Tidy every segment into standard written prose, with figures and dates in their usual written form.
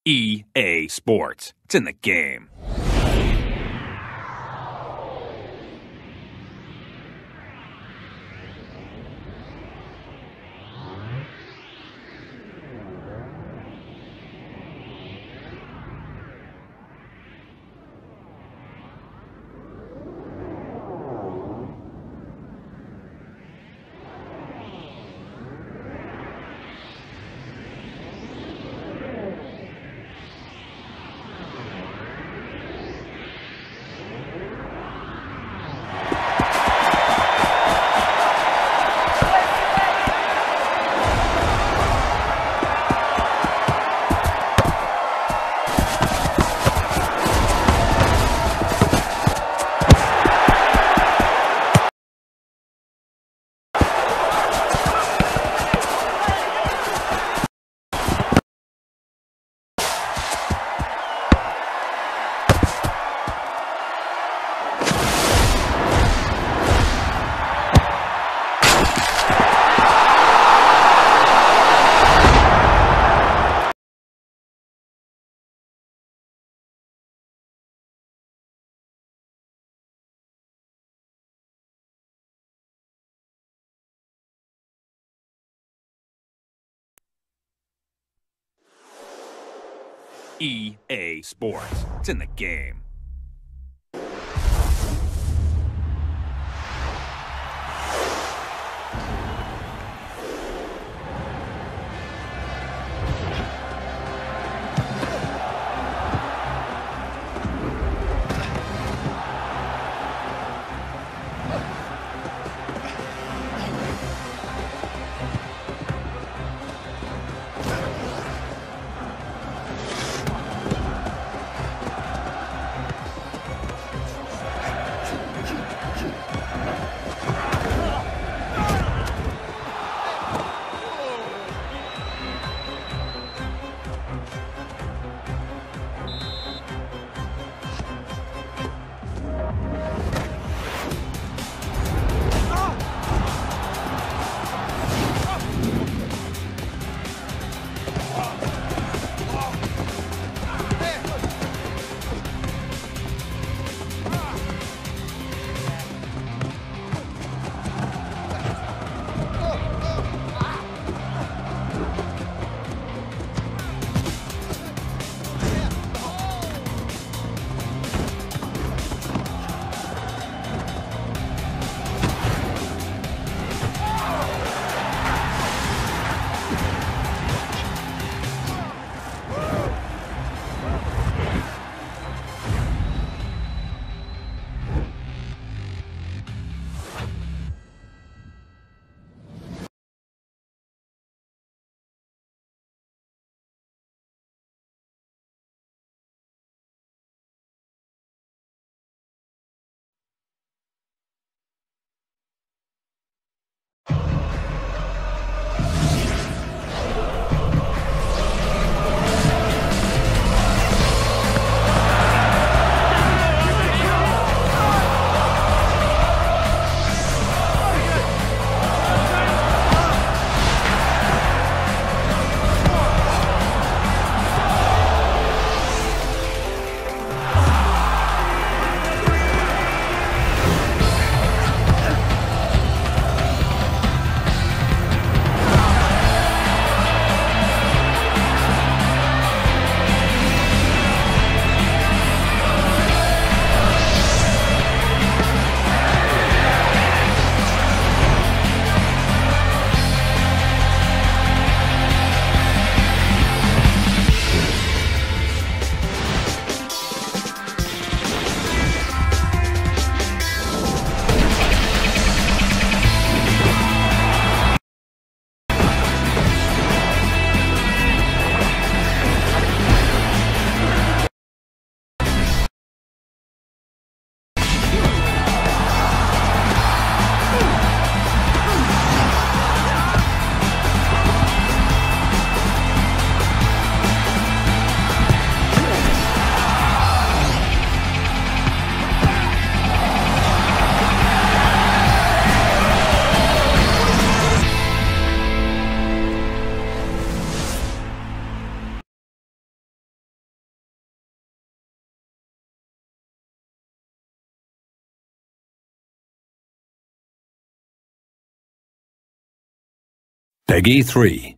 EA Sports. It's in the game. EA Sports. It's in the game. Peggy 3.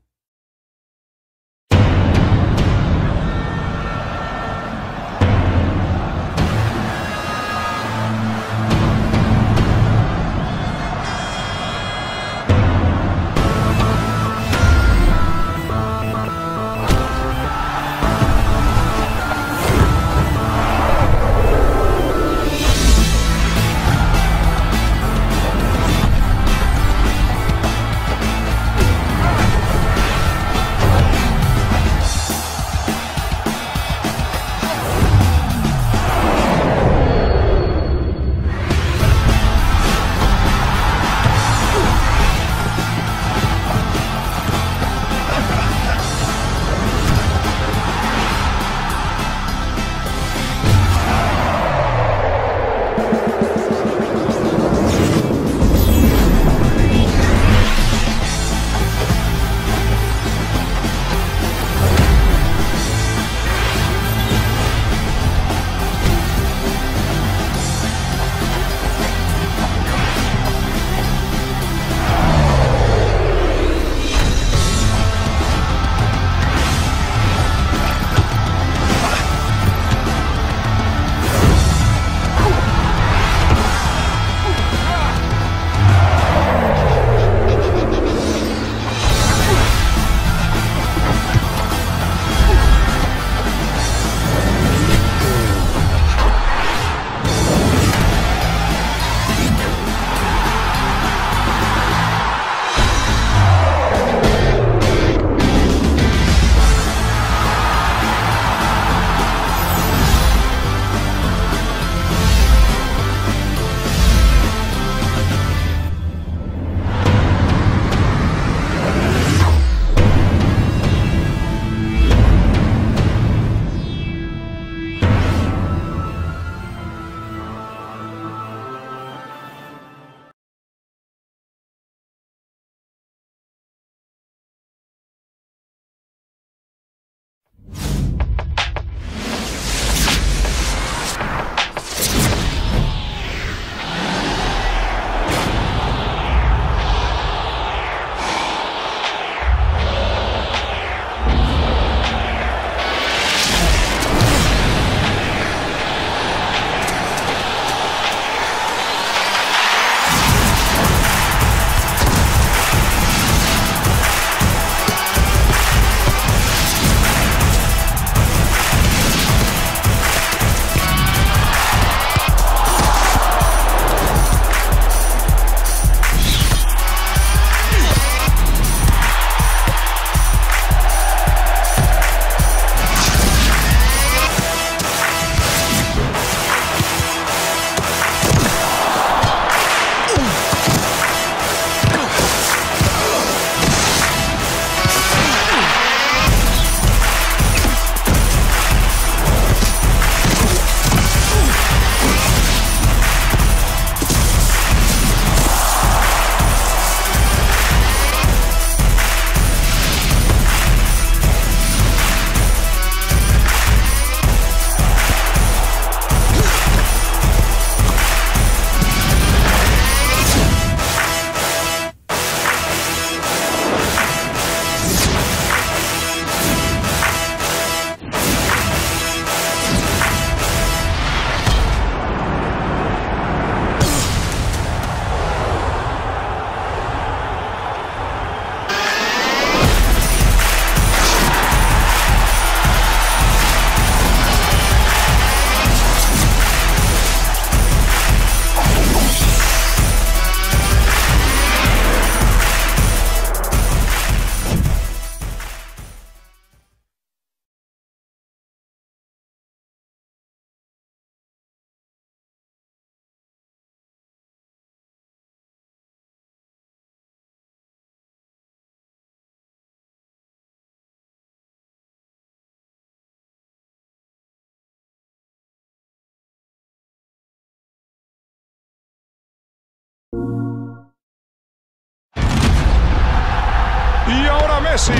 Y ahora Messi.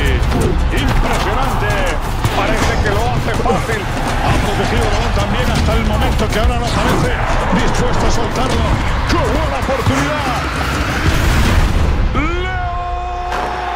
Impresionante. Parece que lo hace fácil. Ha protegido el balón también hasta el momento que ahora no parece dispuesto a soltarlo. ¡Qué buena oportunidad! ¡Leo!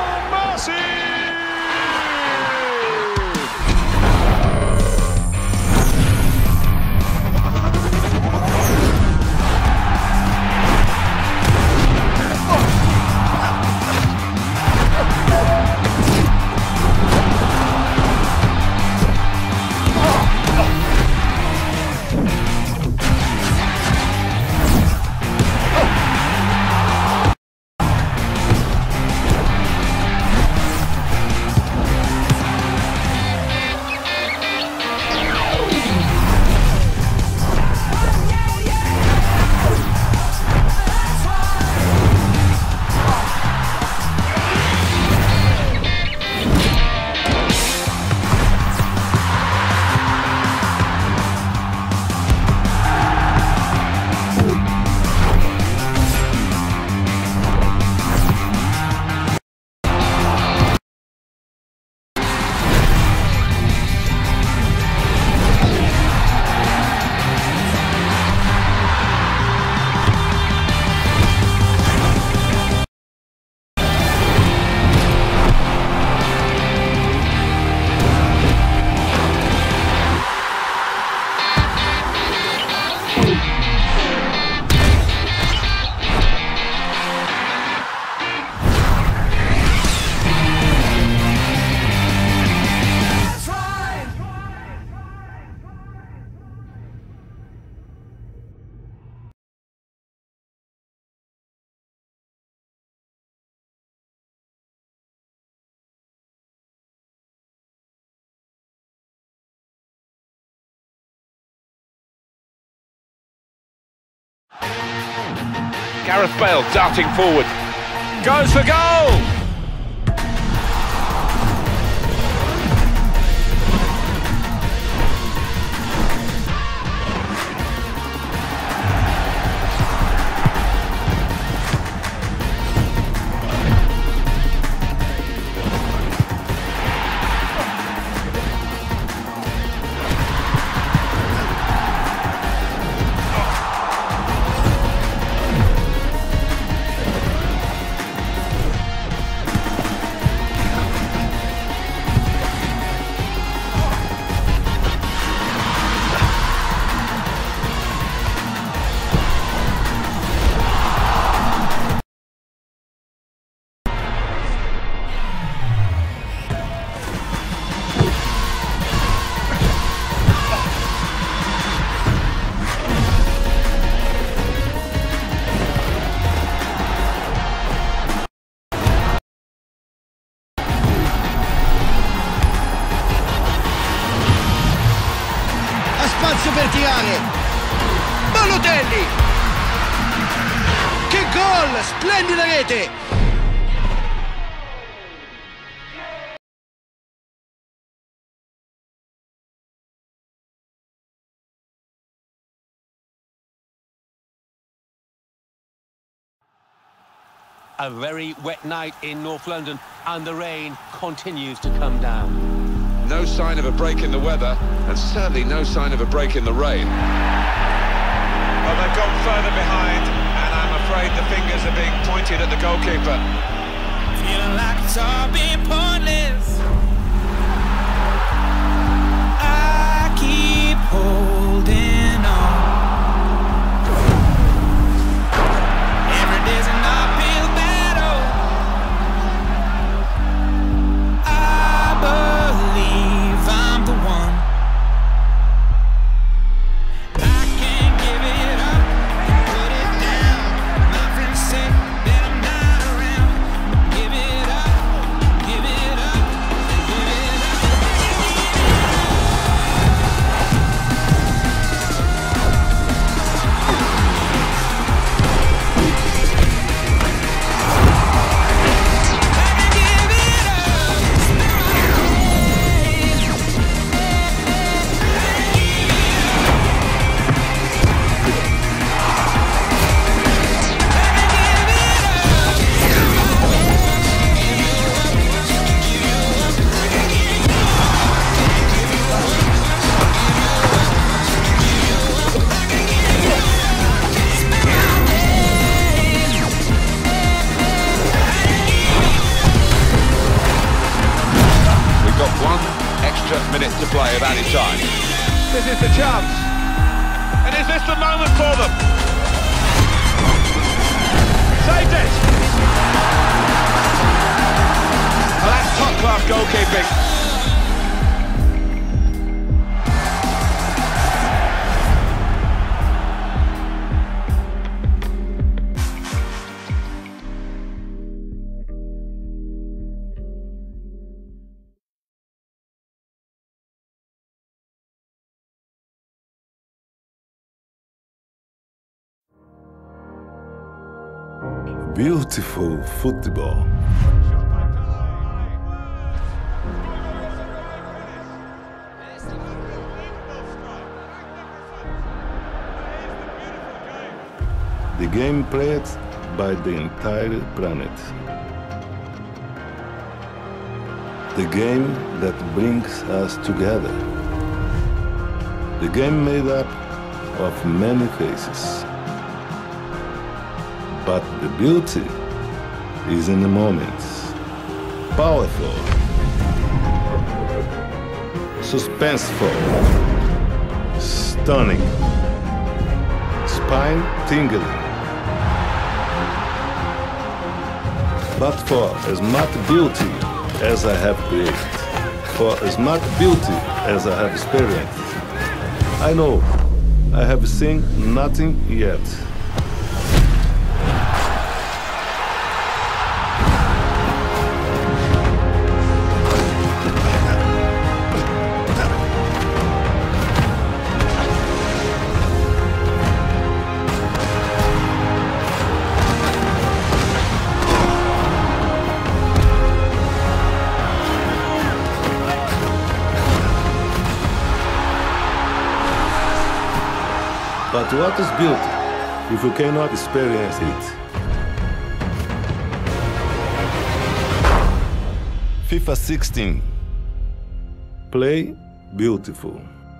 Gareth Bale darting forward. Goes for goal! Spazio per tirare. Balotelli. Che gol! Splendida rete. A very wet night in North London, and the rain continues to come down. No sign of a break in the weather, and certainly no sign of a break in the rain. Well, they've gone further behind, and I'm afraid the fingers are being pointed at the goalkeeper. Feeling like it's all been pointless. I keep holding on. Every day's an uphill battle. I believe I'm the one. I can't give it up, put it down. My friends say that I'm not around. Give it up, give it up, give it up. We've got 1 extra minute to play of added time. This is the chance. And is this the moment for them? Saved it! Well, that's top-class goalkeeping. Beautiful football. The game played by the entire planet. The game that brings us together. The game made up of many faces. But the beauty is in the moments. Powerful, suspenseful, stunning, spine-tingling. But for as much beauty as I have created, for as much beauty as I have experienced, I know I have seen nothing yet. But what is beauty if you cannot experience it? FIFA 16. Play beautiful.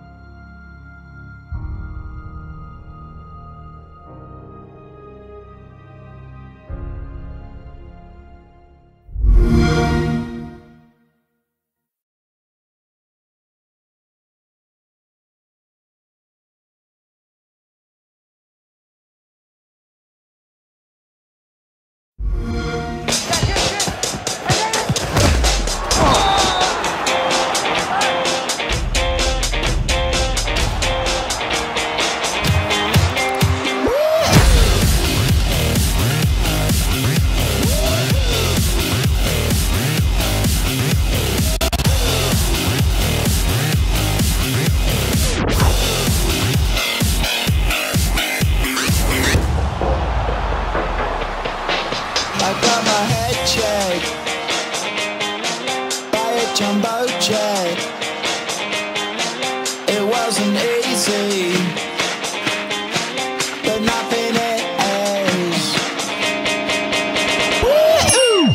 I got my head checked by a jumbo jet. It wasn't easy, but nothing is. Woo!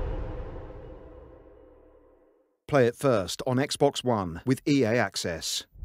Play it first on Xbox One with EA Access.